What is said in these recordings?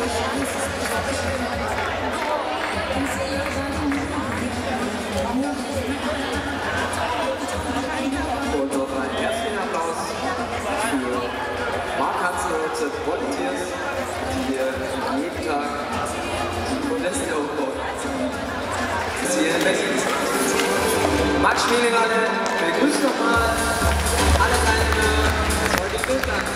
Und noch einen herzlichen Applaus für Mark Hansen und Seth Volunteers, die hier jeden Tag die Podeste aufbauen. Das ist hier in Berlin. Max Schmielinger, wir grüßen nochmal alle Teilnehmer des heutigen Durchgangs.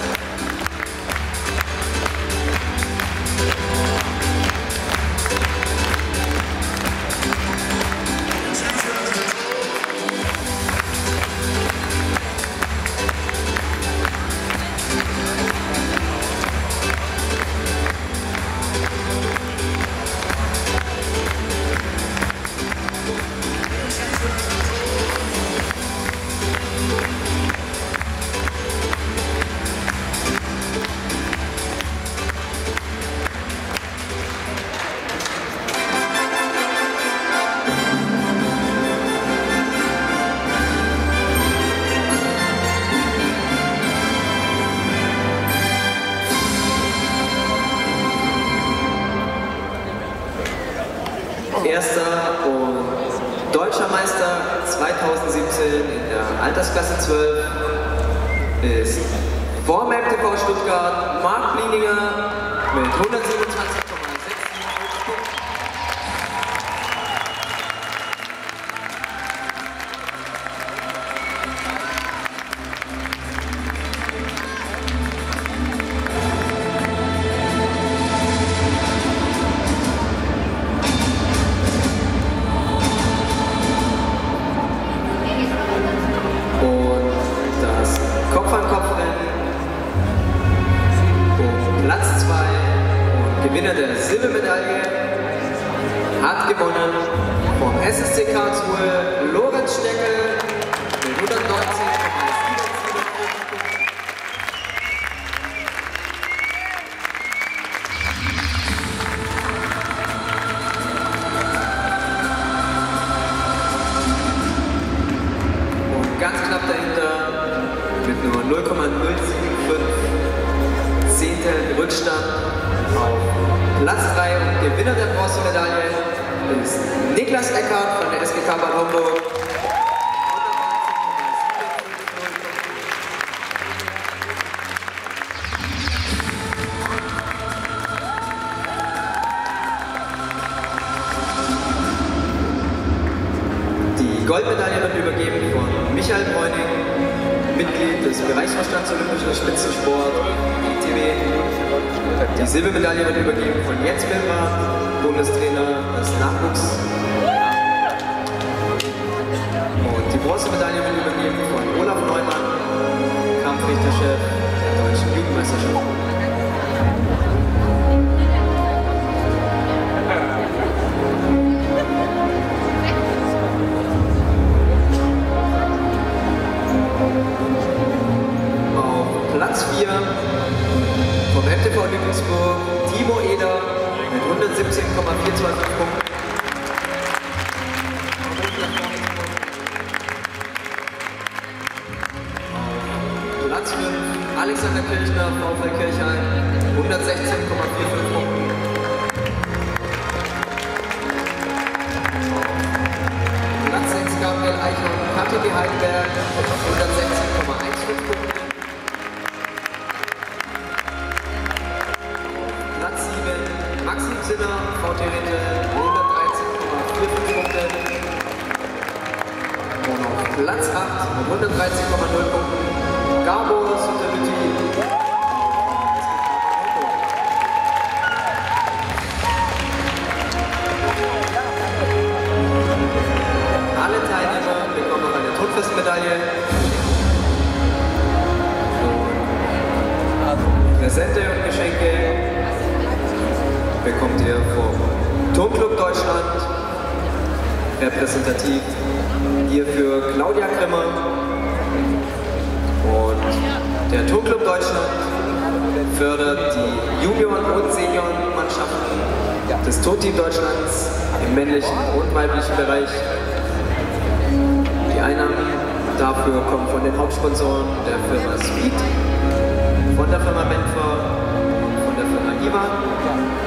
Erster und deutscher Meister 2017 in der Altersklasse 12 ist Vormap TV Stuttgart Marc Blieninger mit 127,6 Punkten. Gewinner der Silbermedaille hat gewonnen vom SSC Karlsruhe Lorenz Steckel mit 119,7 und ganz knapp dahinter mit nur 0,075 Zehntel Rückstand auf Platz 3 und Gewinner der Bronzemedaille ist Niklas Eckhardt von der SGK Bad Homburg. Die Goldmedaille wird übergeben von Michael Bräuning, Mitglied des Bereichsvorstands Olympischer Spitzensport, ITW. Die Silbermedaille wird übergeben von Jens Wilmer, Bundestrainer des Nachwuchs. Und die Bronzemedaille wird übergeben von Olaf Neumann, Kampfrichterchef der Deutschen Jugendmeisterschaft. Auf Platz 4 vom MTV Ludwigsburg, Timo Eder mit 117,425 Punkten. Auf Platz 5 Alexander Kirchner, VfL Kirchheim, 116,45 Punkten. Auf Platz 6 Gabriel Eichhorn, KTB Heidelberg, 116,15 Punkten. Maxim Sinner, VT Rente, 113,45 Punkte. Und auf Platz 8 mit 113,0 Punkten Gabor Sutermiti. Alle Teilnehmer bekommen noch eine Turnfestmedaille. Präsente und Geschenke bekommt ihr vom Turnclub Deutschland, repräsentativ hierfür Claudia Grimmer. Und der Turnclub Deutschland fördert die Junioren- und Seniorenmannschaften des Turnteam Deutschlands im männlichen und weiblichen Bereich. Die Einnahmen dafür kommen von den Hauptsponsoren der Firma Speed, von der Firma Benfer, von der Firma Ivan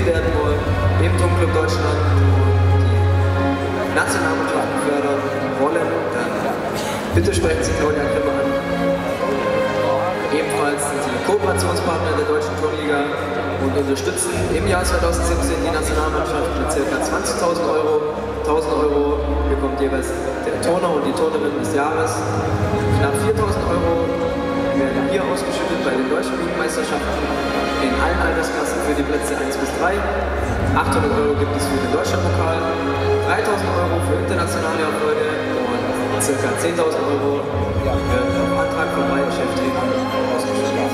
werden wollen, im Turmclub Deutschland die Nationalmannschaften fördern wollen, dann bitte sprechen Sie Claudia Grimme an. Ebenfalls sind Sie Kooperationspartner der Deutschen Turnliga und unterstützen im Jahr 2017 die Nationalmannschaft mit ca. 20.000 Euro. 1.000 Euro bekommt jeweils der Turner und die Turnerin des Jahres. Knapp 4.000 Euro werden hier ausgeschüttet bei den deutschen Jugendmeisterschaften in allen Altersklassen für die Plätze 1 bis 3. 800 Euro gibt es für den Deutschlandpokal, 3.000 Euro für internationale Erfolge und ca. 10.000 Euro werden auf Antrag von beiden Cheftrainern ausgeschüttet.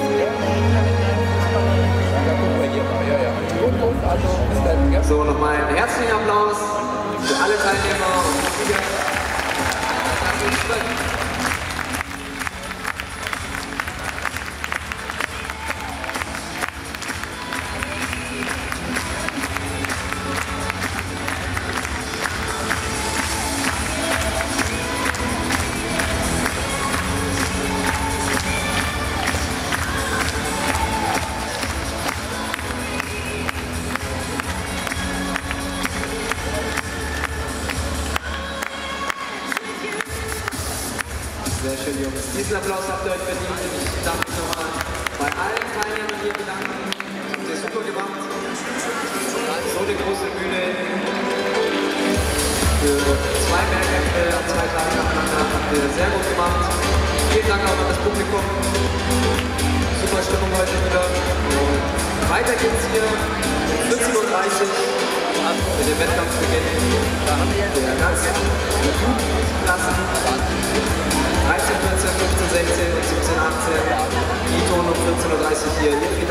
So, nochmal einen herzlichen Applaus für alle Teilnehmer und Sieger. Sehr schön, Jungs. Diesen Applaus habt ihr euch verdient. Ich darf mich nochmal bei allen Teilnehmern hier bedanken. Habt ihr super gemacht. So eine große Bühne für 2 Mehrkämpfe an 2 Tagen nacheinander. Habt ihr sehr gut gemacht. Vielen Dank auch an das Publikum. Super Stimmung heute wieder. Und weiter geht's hier um 14:30 Uhr mit dem Wettkampfbeginn der ganzen Klassen. 13, 14, 15, 16 und 17, 18. Die Turnen um 14:30 Uhr hier.